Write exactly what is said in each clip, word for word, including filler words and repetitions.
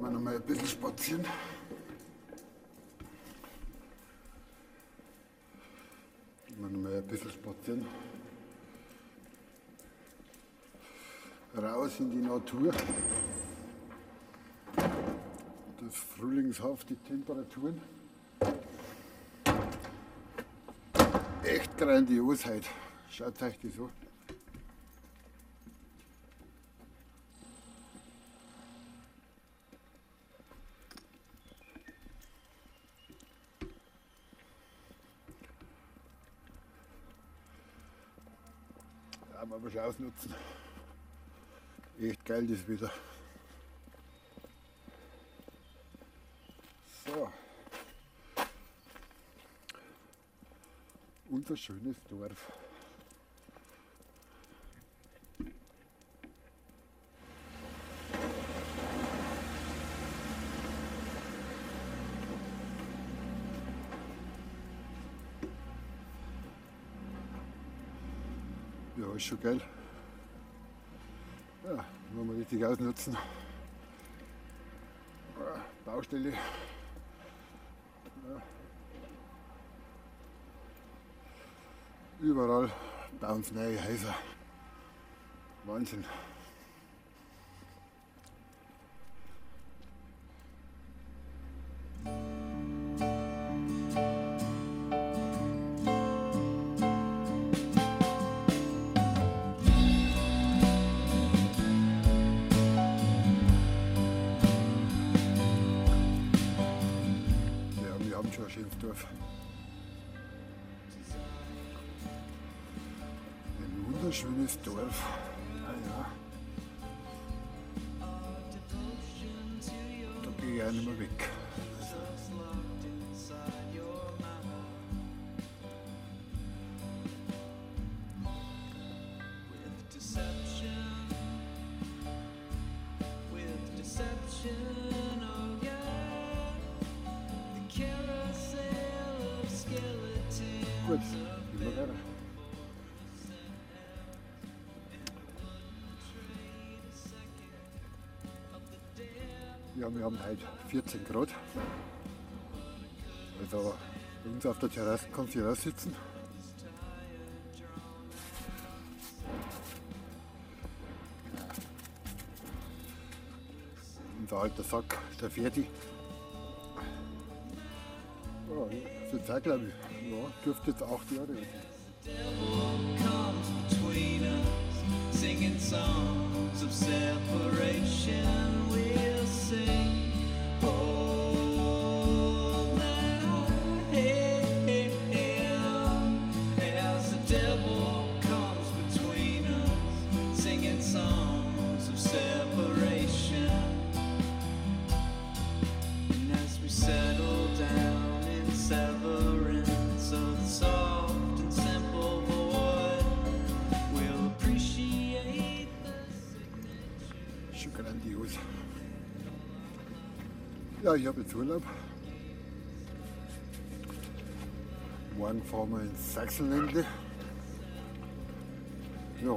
wir noch mal ein bisschen spazieren. Gehen wir noch mal ein bisschen spazieren. Raus in die Natur. Das frühlingshafte Temperaturen. Echt grandios heute. Schaut euch das an. Ja, mal was ausnutzen. Echt geil das wieder. So. Unser schönes Dorf. Ja, ist schon geil. Ja, wollen wir richtig ausnutzen. Baustelle. Ja. Überall bauen sie neue Häuser. Wahnsinn. Wir haben schon ein schönes Dorf. Ein wunderschönes Dorf. Ah ja. Da gehe ich auch nicht mehr weg. Gut, gehen wir weiter. Ja, wir haben heute vierzehn Grad. Also bei uns auf der Terrasse kannst du raus sitzen. Unser alter Sack, der Ferdi. Oh, das ist auch, glaube ich, ja, dürfte jetzt acht Jahre alt sein. Schon grandios. Ja, ich habe jetzt Urlaub. Morgen fahren wir ins Sachsenländle. Ja.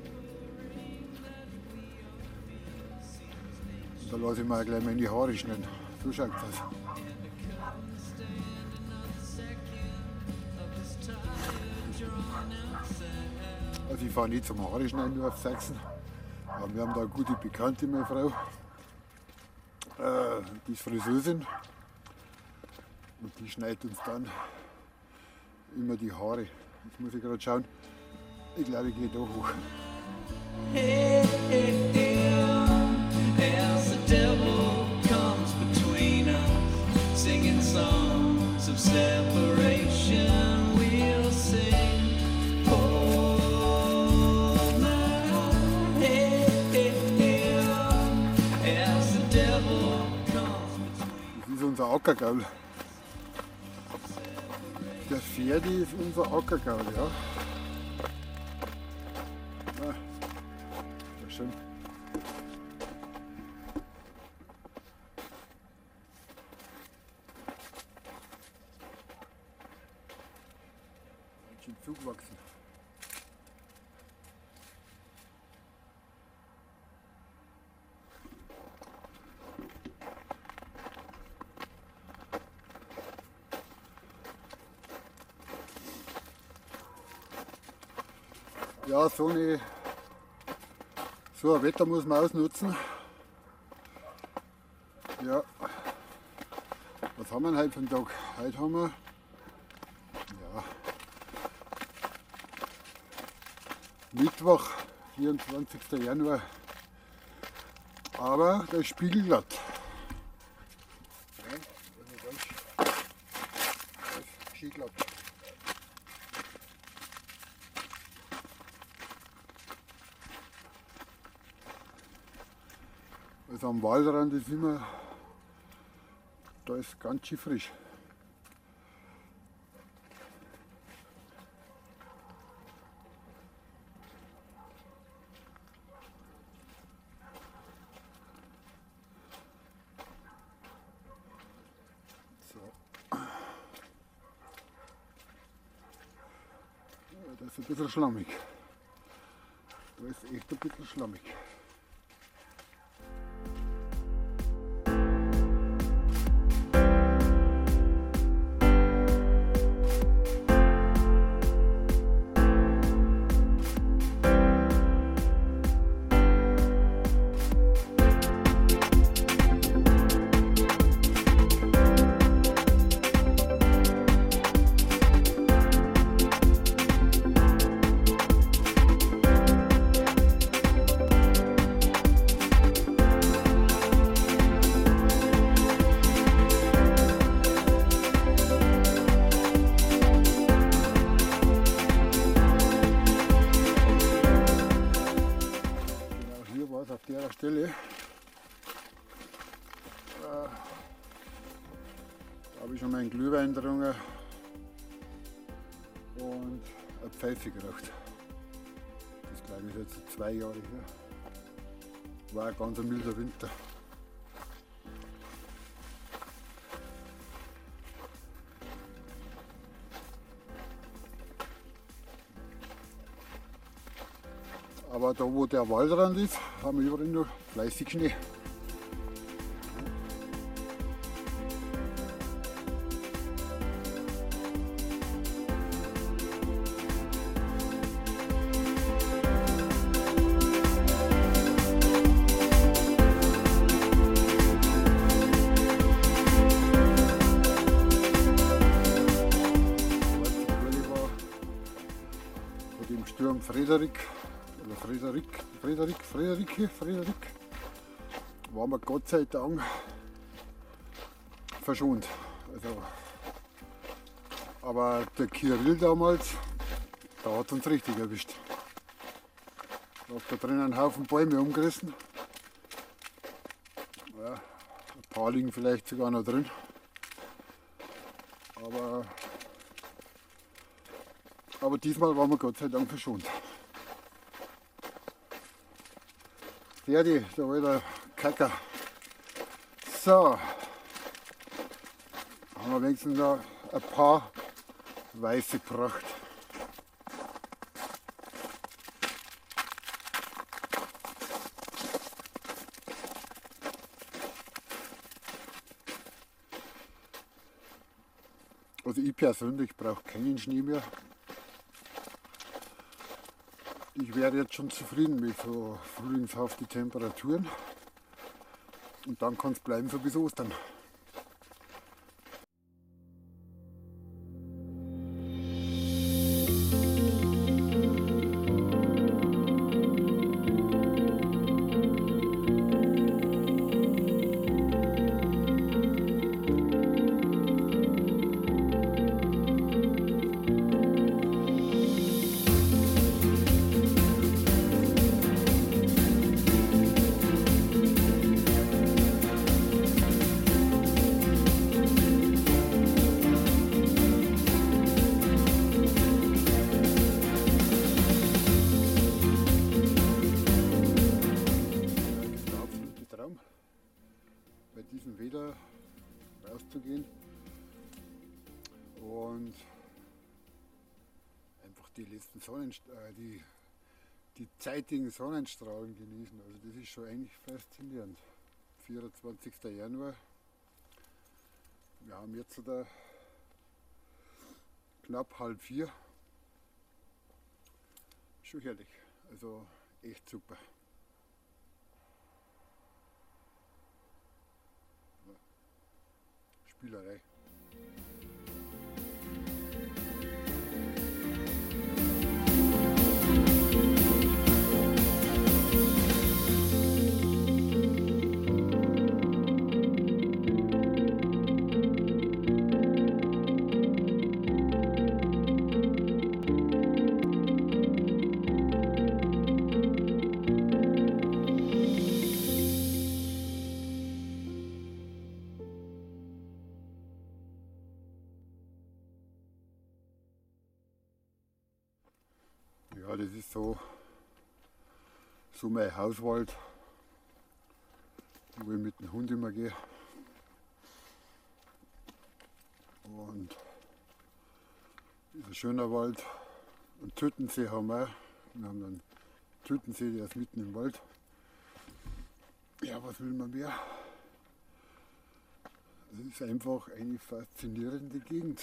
Da lasse ich mir gleich mal in die Haare schneiden. So schaut es aus. Also ich fahre nicht zum Haare schneiden, nur auf Sachsen. Aber wir haben da eine gute Bekannte, meine Frau. Äh, die ist Friseurin. Und die schneidet uns dann immer die Haare. Jetzt muss ich gerade schauen. Ich glaube, ich gehe da hoch. Hey, hey, hey, as the devil comes between us, singing songs of separation, we'll sing. Oh, my, hey, hey, as the devil comes between us. Das ist unser Ackergaul. Der Ferdi ist unser Ackergaul, ja. Ah, ja schön. Ganz schön zugewachsen. Ja, so, eine, so ein Wetter muss man ausnutzen. Ja, was haben wir denn heute für einen Tag? Heute haben wir ja, Mittwoch, vierundzwanzigster Januar. Aber der ist spiegelglatt. Ja, das ist ganz, ganz skiglatt. Also am Waldrand ist immer, da ist ganz schön frisch. So. Ja, das ist ein bisschen schlammig. Da ist echt ein bisschen schlammig. Auf der Stelle äh, da habe ich schon meinen Glühwein getrunken und eine Pfeife geraucht. Das glaube ich jetzt zwei Jahre her. War ein ganz milder Winter. Aber da wo der Waldrand ist, haben wir überall noch fleißig Schnee. Von dem Sturm Frederik. Frederik, Frederik, Frederike, Frederik, waren wir Gott sei Dank verschont. Also, aber der Kirill damals, da hat uns richtig erwischt. Da hat da drinnen einen Haufen Bäume umgerissen. Ja, ein paar liegen vielleicht sogar noch drin. Aber, aber diesmal waren wir Gott sei Dank verschont. Ja, die, da war der Kacker. So, haben wir wenigstens noch ein paar weiße gebracht. Also ich persönlich brauche keinen Schnee mehr. Ich wäre jetzt schon zufrieden mit so frühlingshaften Temperaturen und dann kann es bleiben so bis Ostern. Bei diesem Wetter rauszugehen und einfach die letzten Sonnenst äh, die, die zeitigen Sonnenstrahlen genießen. Also das ist schon eigentlich faszinierend. vierundzwanzigster Januar. Wir haben jetzt da knapp halb vier. Schon herrlich. Also echt super. Spielerei. Ja, das ist so, so mein Hauswald, wo ich mit dem Hund immer gehe. Und das ist ein schöner Wald. Einen Tütensee haben wir auch. Wir haben einen Tütensee, der ist mitten im Wald. Ja, was will man mehr? Es ist einfach eine faszinierende Gegend.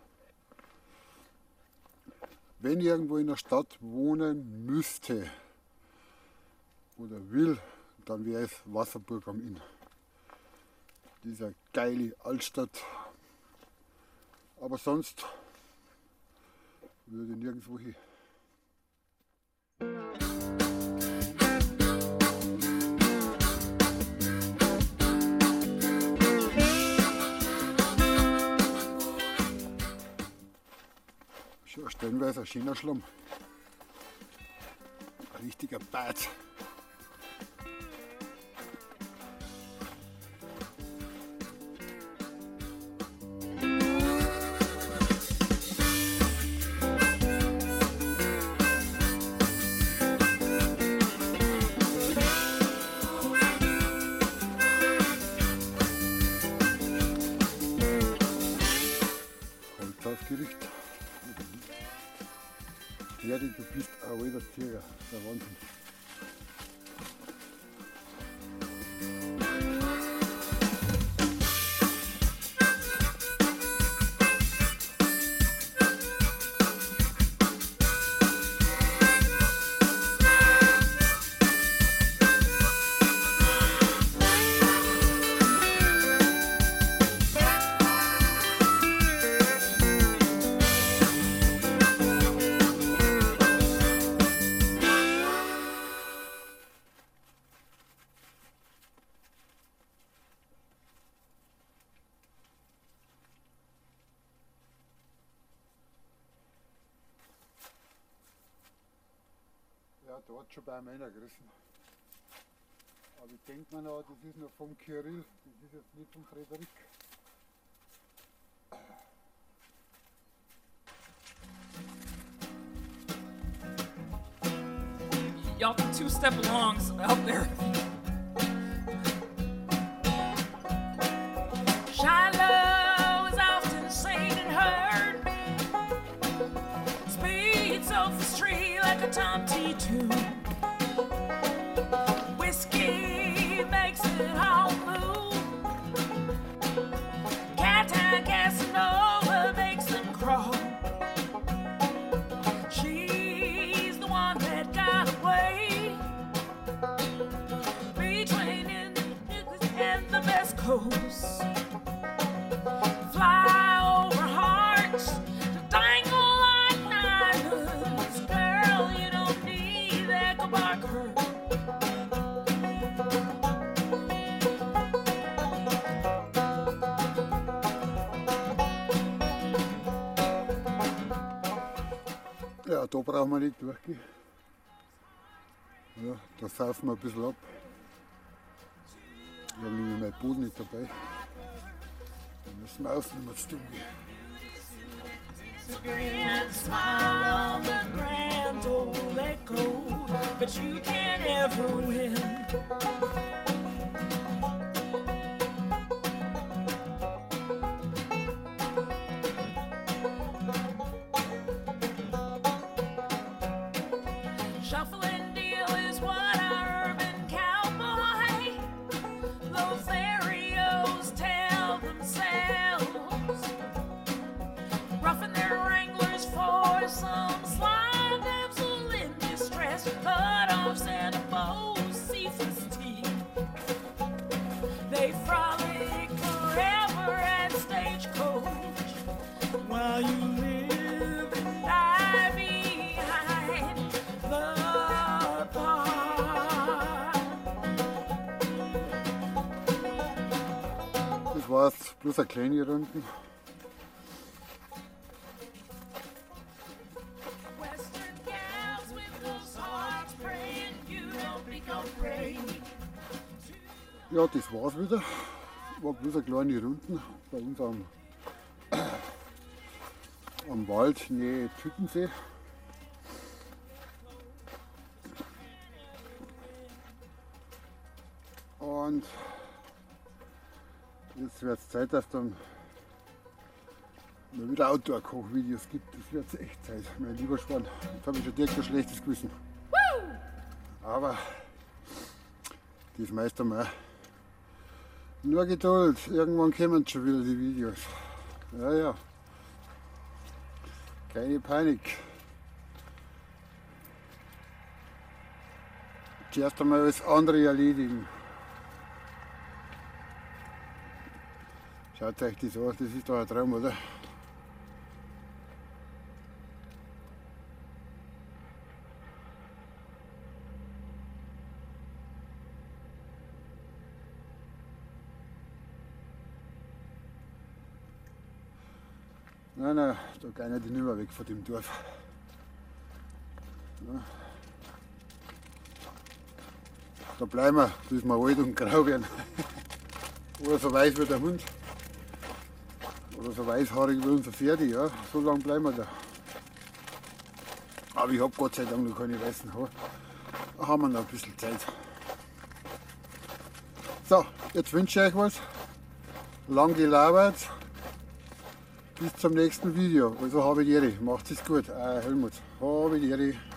Wenn ich irgendwo in der Stadt wohnen müsste oder will, dann wäre es Wasserburg am Inn. Diese geile Altstadt. Aber sonst würde ich nirgendwo hin. Schon stellenweise ein schöner Schlamm. Ein richtiger Bad. Holzaufgericht. Fertig, du bist ein alter Tiger. Der Wahnsinn. Ja, da hat schon bei meiner gerissen. Aber ich denke mir noch, das ist noch vom Kirill, das ist jetzt nicht vom Frederik. Y'all can two-step along out there. Shiloh is often seen and heard. Speeds off the street like a Tom T tune. Whiskey makes it all move. Cat-eye Casanova makes them crawl. She's the one that got away between Indianapolis and the West Coast. Fly over hearts to dangle like diamonds. Girl, you don't need Echo Barker. Ja, da brauchen wir nicht durchgehen. Ja, da saufen wir ein bisschen ab. Ich habe nämlich mein Boot nicht dabei. Dann müssen wir außen was tun. And smile on the grand old echo, but you can't ever win. Shuffling deal is what our urban cowboy, Lotharios tell themselves. Roughing their wranglers for some sly damsel in distress. Bloß eine kleine Runden. Ja, das war's wieder. War bloß eine kleine Runden bei uns am, am Wald, Nähe Tüttensee. Und jetzt wird es Zeit, dass es dann mal wieder Outdoor-Kochvideos gibt. Das wird echt Zeit, mein lieber Schwan. Jetzt habe ich schon direkt ein schlechtes Gewissen. Aber das meistern wir. Nur Geduld, irgendwann kommen schon wieder die Videos. Ja, ja. Keine Panik. Zuerst einmal alles andere erledigen. Schaut euch das an, das ist doch ein Traum, oder? Nein, nein, da gehen die nicht mehr weg von dem Dorf. Ja. Da bleiben wir, bis wir alt und grau werden. Oder so weiß wie der Hund. Oder so weißhaarig wie unser Pferde, ja. So lange bleiben wir da. Aber ich habe Gott sei Dank noch keine weißen Haare. Da haben wir noch ein bisschen Zeit. So, jetzt wünsche ich euch was. Lang gelabert. Bis zum nächsten Video. Also habe die Ehre. Macht es gut. Äh, Helmut. Habe die Ehre.